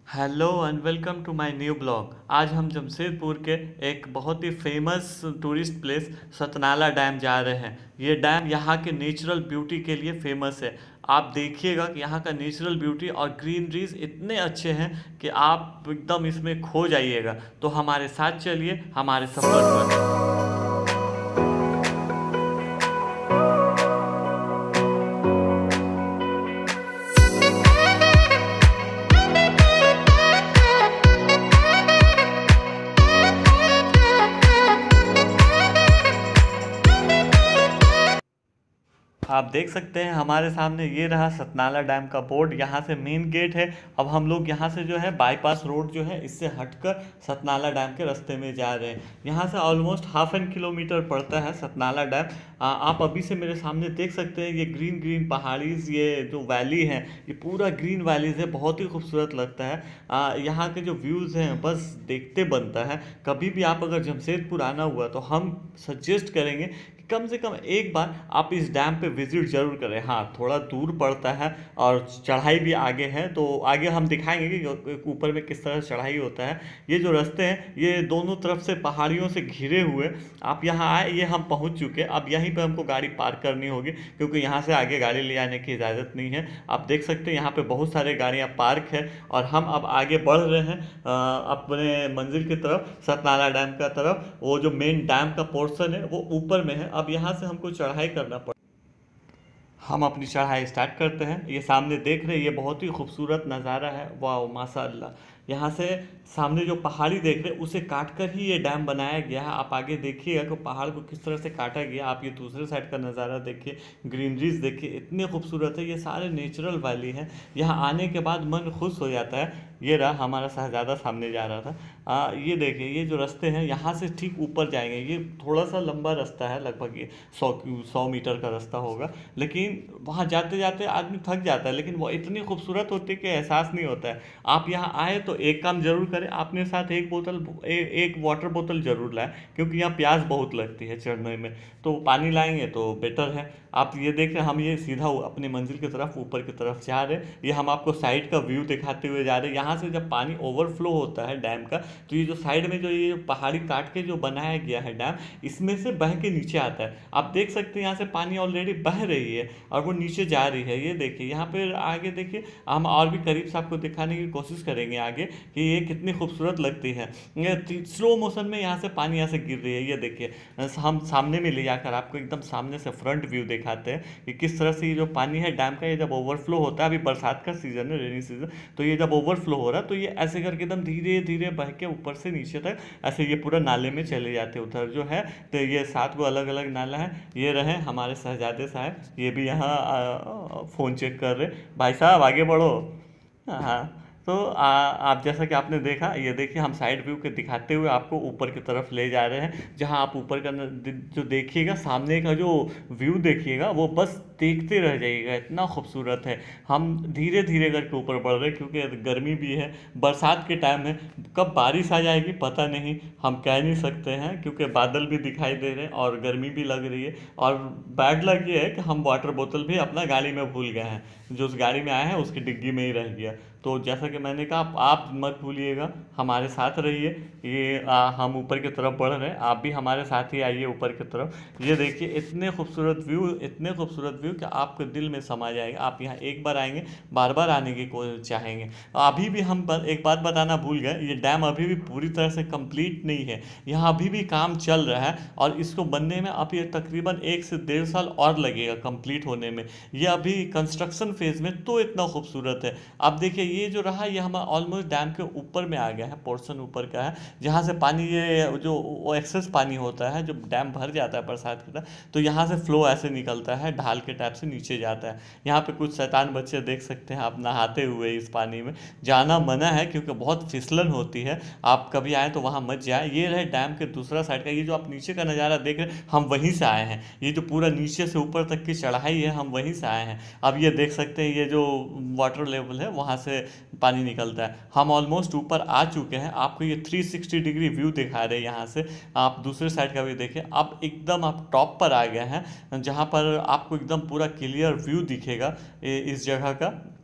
Hello and welcome to my new blog. आज हम जमशेदपुर के एक बहुत ही famous tourist place Satnala dam जा रहे हैं। ये डैम यहाँ के नेचुरल ब्यूटी के लिए फेमस है। आप देखिएगा कि यहाँ का नेचुरल ब्यूटी और ग्रीनरीज इतने अच्छे हैं कि आप एकदम इसमें खो जाइएगा। तो हमारे साथ चलिए हमारे सफ़र पर। आप देख सकते हैं हमारे सामने ये रहा सतनाला डैम का बोर्ड। यहाँ से मेन गेट है। अब हम लोग यहाँ से जो है बाईपास रोड जो है इससे हटकर सतनाला डैम के रास्ते में जा रहे हैं। यहाँ से ऑलमोस्ट हाफ एन किलोमीटर पड़ता है सतनाला डैम। आप अभी से मेरे सामने देख सकते हैं ये ग्रीन ग्रीन पहाड़ीज, ये जो वैली है ये पूरा ग्रीन वैलीज है, बहुत ही खूबसूरत लगता है। यहाँ के जो व्यूज़ हैं बस देखते बनता है। कभी भी आप अगर जमशेदपुर आना हुआ तो हम सजेस्ट करेंगे कम से कम एक बार आप इस डैम पे विज़िट ज़रूर करें। हाँ, थोड़ा दूर पड़ता है और चढ़ाई भी आगे है, तो आगे हम दिखाएंगे कि ऊपर में किस तरह चढ़ाई होता है। ये जो रास्ते हैं ये दोनों तरफ से पहाड़ियों से घिरे हुए। आप यहाँ आए, ये हम पहुँच चुके। अब यहीं पे हमको गाड़ी पार्क करनी होगी क्योंकि यहाँ से आगे गाड़ी ले जाने की इजाज़त नहीं है। आप देख सकते हैं यहाँ पर बहुत सारे गाड़ियाँ पार्क है और हम अब आगे बढ़ रहे हैं अपने मंजिल की तरफ, सतनाला डैम का तरफ। वो जो मेन डैम का पोर्शन है वो ऊपर में है। अब यहाँ से हमको चढ़ाई करना पड़ा। हम अपनी चढ़ाई स्टार्ट करते हैं। ये सामने देख रहे हैं, ये बहुत ही खूबसूरत नज़ारा है। वाह माशाअल्लाह। यहाँ से सामने जो पहाड़ी देख रहे हैं उसे काट कर ही ये डैम बनाया गया है। आप आगे देखिएगा कि पहाड़ को किस तरह से काटा गया। आप ये दूसरे साइड का नज़ारा देखिए, ग्रीनरीज देखिए, इतने खूबसूरत है। ये सारे नेचुरल वैली हैं। यहाँ आने के बाद मन खुश हो जाता है। ये रहा हमारा शहजादा सामने जा रहा था। ये देखिए, ये जो रास्ते हैं यहाँ से ठीक ऊपर जाएंगे। ये थोड़ा सा लंबा रास्ता है, लगभग ये 100 मीटर का रास्ता होगा। लेकिन वहाँ जाते जाते आदमी थक जाता है, लेकिन वो इतनी खूबसूरत होती है कि एहसास नहीं होता है। आप यहाँ आए तो एक काम जरूर करें, अपने साथ एक वाटर बोतल जरूर लाएं क्योंकि यहाँ प्यास बहुत लगती है चढ़ने में। तो पानी लाएंगे तो बेटर है। आप ये देख रहे हैं, हम ये सीधा अपनी मंजिल की तरफ ऊपर की तरफ जा रहे हैं। ये हम आपको साइड का व्यू दिखाते हुए जा रहे हैं। यहाँ से जब पानी ओवरफ्लो होता है डैम का तो ये जो साइड में जो ये पहाड़ी काट के जो बनाया गया है डैम, इसमें से बह के नीचे आता है। आप देख सकते हैं यहाँ से पानी ऑलरेडी बह रही है और वो नीचे जा रही है। ये देखिए, यहाँ पे आगे देखिए, हम और भी करीब से आपको दिखाने की कोशिश करेंगे आगे कि ये कितनी खूबसूरत लगती है। ये स्लो मोशन में यहाँ से पानी यहाँ से गिर रही है। ये देखिए, हम सामने में ले जाकर आपको एकदम सामने से फ्रंट व्यू दिखाते हैं कि किस तरह से ये जो पानी है डैम का, ये जब ओवरफ्लो होता है, अभी बरसात का सीजन है, रेनी सीजन, तो ये जब ओवरफ्लो हो रहा है तो ये ऐसे करके एकदम धीरे धीरे बह के ऊपर से नीचे तक ऐसे ये पूरा नाले में चले जाते हैं। उधर जो है तो ये 7 अलग अलग नाला है। ये रहे हमारे शहजादे साहब, ये भी यहाँ फ़ोन चेक कर रहे। भाई साहब आगे बढ़ो। हाँ, तो आप जैसा कि आपने देखा, ये देखिए हम साइड व्यू के दिखाते हुए आपको ऊपर की तरफ ले जा रहे हैं। जहां आप ऊपर का जो देखिएगा, सामने का जो व्यू देखिएगा वो बस देखते रह जाइएगा, इतना खूबसूरत है। हम धीरे धीरे करके ऊपर बढ़ रहे हैं क्योंकि गर्मी भी है, बरसात के टाइम है, कब बारिश आ जाएगी पता नहीं, हम कह नहीं सकते हैं क्योंकि बादल भी दिखाई दे रहे हैं और गर्मी भी लग रही है। और बैड लग ये है कि हम वाटर बोतल भी अपना गाड़ी में भूल गए हैं, जो उस गाड़ी में आए हैं उसकी डिग्गी में ही रह गया। तो जैसा कि मैंने कहा, आप मत भूलिएगा, हमारे साथ रहिए। ये हम ऊपर की तरफ बढ़ रहे हैं, आप भी हमारे साथ ही आइए ऊपर की तरफ। ये देखिए, इतने खूबसूरत व्यू, इतने खूबसूरत व्यू कि आपके दिल में समा जाएगा। आप यहाँ एक बार आएंगे, बार बार आने की चाहेंगे। अभी भी हम एक बात बताना भूल गए, ये डैम अभी भी पूरी तरह से कंप्लीट नहीं है। यहाँ अभी भी काम चल रहा है और इसको बनने में अब ये तकरीबन 1 से 1.5 साल और लगेगा कंप्लीट होने में। ये अभी कंस्ट्रक्शन फेज में, तो इतना खूबसूरत है। आप देखिए, ये जो रहा ये हमारा ऑलमोस्ट डैम के ऊपर में आ गया है, पोर्शन ऊपर का है जहाँ से पानी, ये जो एक्सेस पानी होता है जब डैम भर जाता है बरसात के टाइम, तो यहाँ से फ्लो ऐसे निकलता है, ढाल के टाइप से नीचे जाता है। यहाँ पे कुछ शैतान बच्चे देख सकते हैं आप नहाते हुए। इस पानी में जाना मना है क्योंकि बहुत फिसलन होती है, आप कभी आए तो वहाँ मत जाए। ये रहे डैम के दूसरा साइड का, ये जो आप नीचे का नज़ारा देख रहे हैं हम वहीं से आए हैं। ये जो पूरा नीचे से ऊपर तक की चढ़ाई है हम वहीं से आए हैं। अब ये देख सकते हैं, ये जो वाटर लेवल है वहाँ से पानी निकलता है। हम ऑलमोस्ट ऊपर आ चुके हैं, आपको ये 360 डिग्री व्यू दिखा रहे हैं। यहाँ से आप दूसरे साइड का भी देखें, अब एकदम आप टॉप पर आ गए हैं जहाँ पर आपको एकदम पूरा क्लियर व्यू दिखेगा इस जगह का।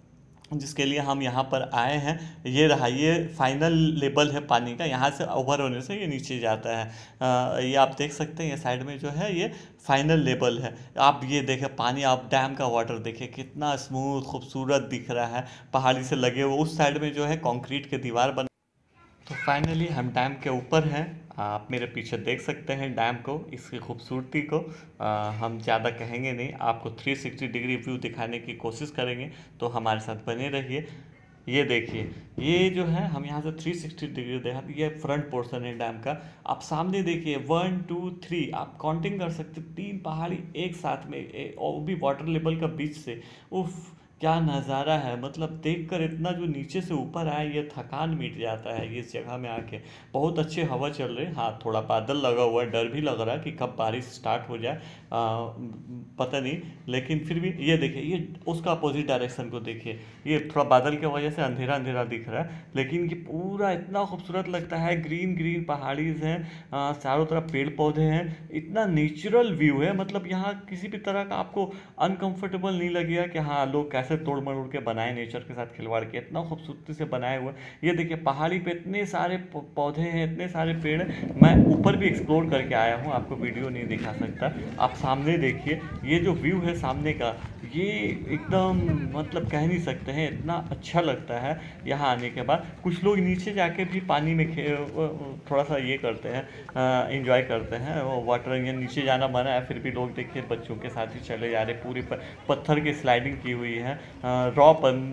जिसके लिए हम यहाँ पर आए हैं। ये रहा, ये फाइनल लेवल है पानी का, यहाँ से ओवर होने से ये नीचे जाता है। ये आप देख सकते हैं, ये साइड में जो है ये फाइनल लेवल है। आप ये देखें पानी, आप डैम का वाटर देखिए कितना स्मूथ खूबसूरत दिख रहा है। पहाड़ी से लगे हुए उस साइड में जो है कंक्रीट के दीवार बन। तो फाइनली हम डैम के ऊपर हैं। आप मेरे पीछे देख सकते हैं डैम को, इसकी खूबसूरती को। हम ज़्यादा कहेंगे नहीं, आपको 360 डिग्री व्यू दिखाने की कोशिश करेंगे, तो हमारे साथ बने रहिए। ये देखिए, ये जो है हम यहाँ से 360 डिग्री देखा, ये फ्रंट पोर्शन है डैम का। आप सामने देखिए 1 2 3, आप काउंटिंग कर सकते, 3 पहाड़ी एक साथ में, और वो भी वाटर लेवल का बीच से। उफ, क्या नज़ारा है, मतलब देखकर इतना जो नीचे से ऊपर आया, ये थकान मिट जाता है इस जगह में आके। बहुत अच्छी हवा चल रही है। हाँ, थोड़ा बादल लगा हुआ है, डर भी लग रहा है कि कब बारिश स्टार्ट हो जाए, पता नहीं। लेकिन फिर भी ये देखिए, ये उसका अपोजिट डायरेक्शन को देखिए, ये थोड़ा बादल की वजह से अंधेरा अंधेरा दिख रहा है, लेकिन ये पूरा इतना खूबसूरत लगता है। ग्रीन ग्रीन पहाड़ी हैं, चारों तरफ पेड़ पौधे हैं, इतना नेचुरल व्यू है। मतलब यहाँ किसी भी तरह का आपको अनकंफर्टेबल नहीं लगेगा कि हाँ लोग कैसे तोड़ मरोड़ के बनाए, नेचर के साथ खिलवाड़ के इतना खूबसूरती से बनाए हुए। ये देखिए पहाड़ी पे इतने सारे पौधे हैं, इतने सारे पेड़ हैं। मैं ऊपर भी एक्सप्लोर करके आया हूँ, आपको वीडियो नहीं दिखा सकता। आप सामने देखिए, ये जो व्यू है सामने का, ये एकदम मतलब कह नहीं सकते हैं, इतना अच्छा लगता है यहाँ आने के बाद। कुछ लोग नीचे जाके भी पानी में थोड़ा सा ये करते हैं, इंजॉय करते हैं। वो वाटर, ये नीचे जाना मना है, फिर भी लोग देखिए बच्चों के साथ ही चले जा रहे। पूरी पत्थर की स्लाइडिंग की हुई है, रॉ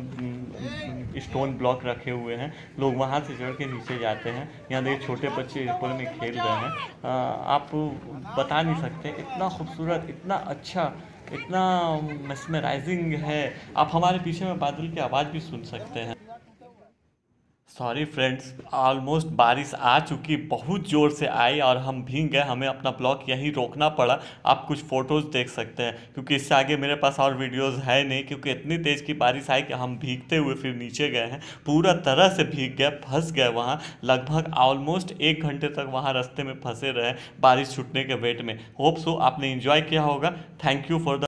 स्टोन ब्लॉक रखे हुए हैं, लोग वहाँ से चढ़ के नीचे जाते हैं। यहाँ देखिए छोटे बच्चे पूल में खेल रहे हैं। आप बता नहीं सकते, इतना खूबसूरत, इतना अच्छा, इतना मेस्मराइजिंग है। आप हमारे पीछे में बादल की आवाज़ भी सुन सकते हैं। सॉरी फ्रेंड्स, ऑलमोस्ट बारिश आ चुकी, बहुत ज़ोर से आई और हम भीग गए, हमें अपना ब्लॉग यहीं रोकना पड़ा। आप कुछ फ़ोटोज़ देख सकते हैं, क्योंकि इससे आगे मेरे पास और वीडियोस है नहीं, क्योंकि इतनी तेज़ की बारिश आई कि हम भीगते हुए फिर नीचे गए हैं। पूरा तरह से भीग गए, फंस गए वहाँ। लगभग ऑलमोस्ट 1 घंटे तक वहाँ रास्ते में फंसे रहे, बारिश छूटने के वेट में। होप सो आपने इन्जॉय किया होगा। Thank you for the